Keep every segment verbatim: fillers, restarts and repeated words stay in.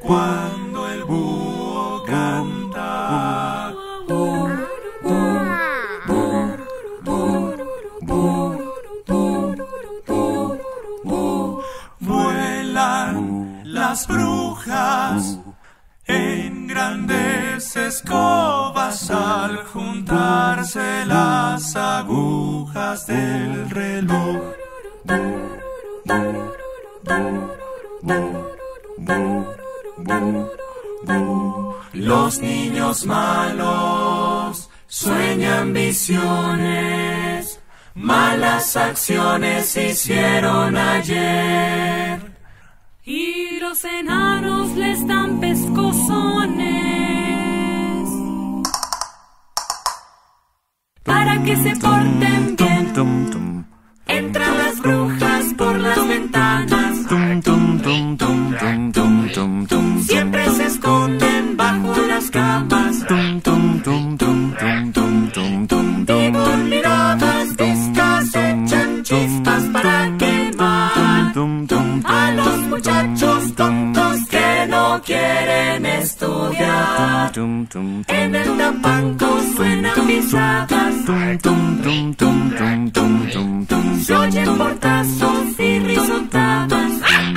cuando el búho canta. Bu, bu, bu, bu, bu, bu, bu, bu. Vuelan las brujas en grandes escobas al juntarse las agujas del reloj. Los niños malos sueñan visiones, malas acciones hicieron ayer. Y los enanos les dan pescozones para que se porten bien. Entran las brujas por las ventanas, siempre se esconden bajo las camas y con miradas vistas echan chispas para quemar a los muchachos tontos que no quieren estudiar. En el Tampanco suenan pisadas, se oyen portazos y risotadas.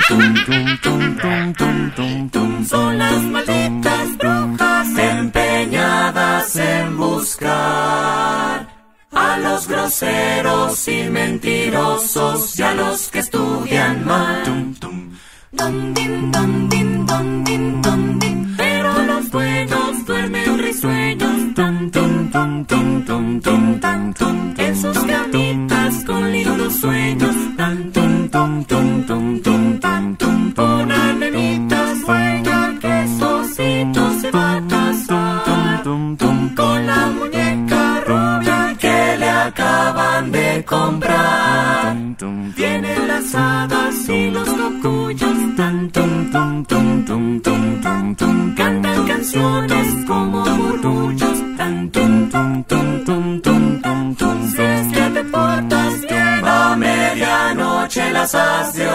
Son las malditas brujas empeñadas en buscar a los groseros y mentirosos y a los que estudian mal. Don din, don din, don din, don din. Pero los buenos duermen risueños, tan, tan, tan, tan, tan, tan, tan, tan, en sus camitas con lindos sueños, tan, tan, tan, tan, tan, tan, tan, tan. Una nenita sueña que su osito se va a casar con la muñeca rubia que le acaban de comprar. Vienen las hadas y los cocuyos, tan, tan, tan, tan, tan, tan, tan, tan. Cantan canciones como murmullos, tan, tan, tan, tan, tan, tan, tan, tan. Si es que te portas bien, a medianoche las has de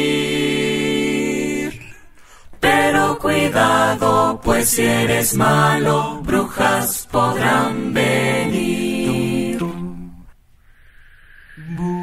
oír. Pero cuidado, pues si eres malo, brujas podrán venir.